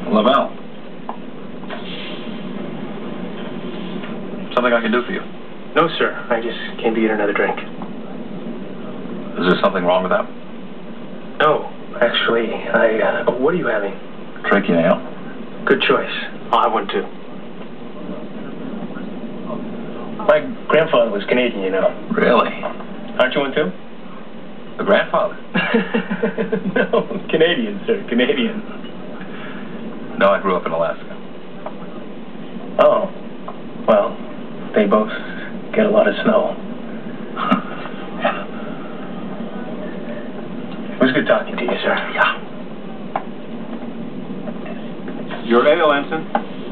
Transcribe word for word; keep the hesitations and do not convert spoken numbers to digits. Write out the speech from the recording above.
Lavelle. Something I can do for you? No, sir. I just came to get another drink. Is there something wrong with that? No, actually, I, uh, oh, what are you having? Trachea ale. Good choice. I'll have one, too. My grandfather was Canadian, you know. Really? Aren't you one, too? The grandfather? No, Canadian, sir, Canadian. No, I grew up in Alaska. Oh, well, they both get a lot of snow. Yeah. It was good talking to you, sir. Yeah. Your ale, Ensign.